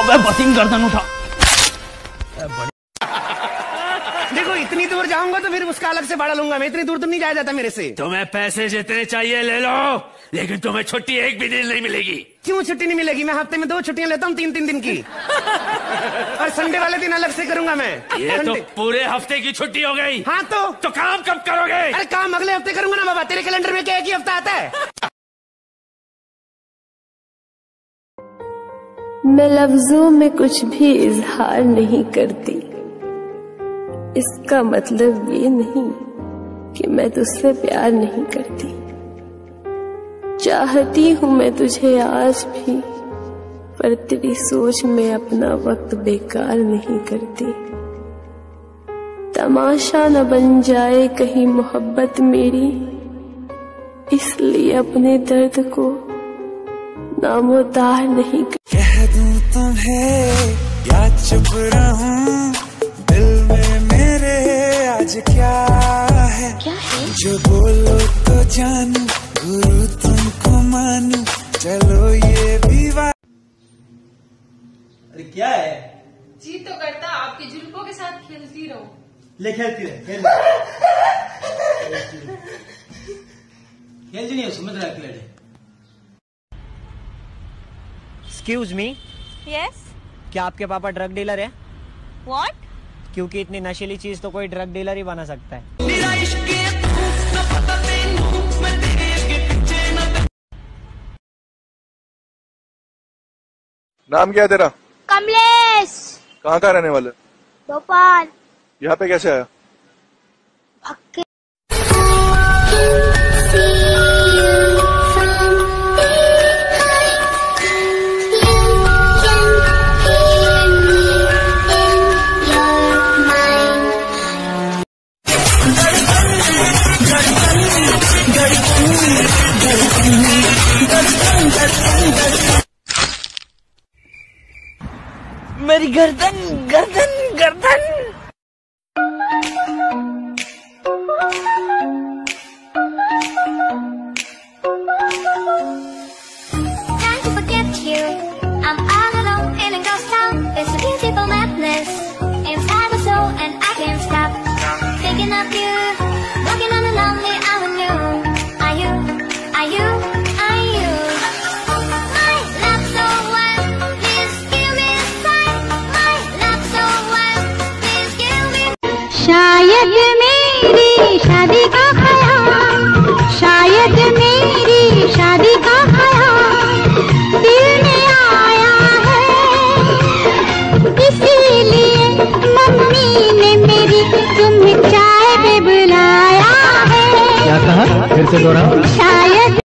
Busing गर्दन उठा। देखो इतनी दूर जाऊंगा तो फिर उसका अलग से भाड़ा लूंगा मैं, इतनी दूर तो नहीं जाया जाता मेरे से। तुम्हें पैसे जितने चाहिए ले लो, लेकिन तुम्हें छुट्टी एक भी दिन नहीं मिलेगी। क्यों छुट्टी नहीं मिलेगी? मैं हफ्ते में 2 छुट्टियां लेता हूँ 3-3 दिन की। और संडे वाले दिन अलग से करूंगा मैं। ये तो पूरे हफ्ते की छुट्टी हो गई। हाँ तो काम कब करोगे? अरे काम अगले हफ्ते करूंगा ना बाबा, तेरे कैलेंडर में क्या एक ही हफ्ता आता है? मैं लफ्जों में कुछ भी इजहार नहीं करती, इसका मतलब ये नहीं कि मैं तुझसे प्यार नहीं करती। चाहती हूँ मैं तुझे आज भी, पर तेरी सोच में अपना वक्त बेकार नहीं करती। तमाशा न बन जाए कहीं मोहब्बत मेरी, इसलिए अपने दर्द को नामोदार नहीं करती। कह दूं तुम्हें या चुप रहूं, दिल में मेरे आज क्या है? जो बोलो तो जानू, गुरु तुमको मानू, चलो ये विवाह। अरे क्या है? जी तो करता आपके जुल्फों के साथ खेलती रहूं। ले खेलती रहे, खेल नहीं हो, समझ रहा है। एक्सक्यूज मी, यस, क्या आपके पापा ड्रग डीलर है? व्हाट? क्योंकि इतनी नशीली चीज तो कोई ड्रग डीलर ही बना सकता है। नाम क्या है तेरा? कमलेश। कहाँ का रहने वाला? भोपाल। यहाँ पे कैसे आया? भक्के। मेरी गर्दन गर्दन गर्दन। Trying to forget you, I'm all alone in a ghost town. It's a beautiful madness inside my soul, and I can't stop thinking of you. Walking on a lonely avenue. Are you? Are you? Are you? My love so wild, please give me a sign. My love so wild, please give me. शायद मेरी शादी का ख्याल, शायद मेरी शादी का ख्याल दिल में आया है, इसीलिए मम्मी ने मेरी तुम्हें चाय पे बुलाया है। क्या कहा? फिर से दोहराओ। शायद